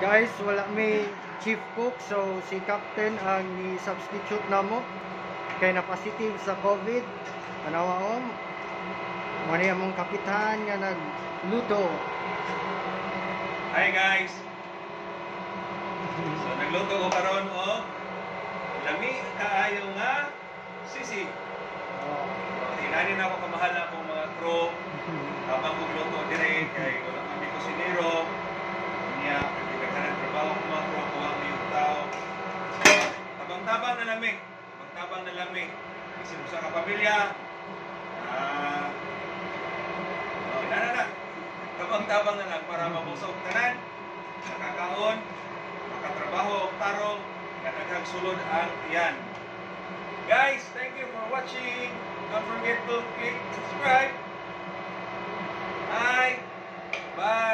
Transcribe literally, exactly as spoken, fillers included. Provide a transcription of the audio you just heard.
Guys, wala may chief cook, so si Captain ang ni-substitute na mo. Kaya na positive sa COVID. Tanawa om. Mani among kapitan nga nagluto. Hi guys. So nagluto ko karon o lami kaayo nga sisi. Oh. Hinani na ako kamahal na akong mga crew. Habang magluto dire kay wala kami kusinero. Niya pagkakanan trabaho ko mga crew ko ang yung tao. Tabang-tabang na lami. Tabang-tabang na lami. Kasi sa ka pamilya. Ah, uh, na na na. Tabang-tabang na lang para mabusog tanan. Nakakaon, makatrabaho, tarong, na nagagsulod ang iyan. Guys, thank you for watching. Don't forget to click subscribe. Bye. Bye.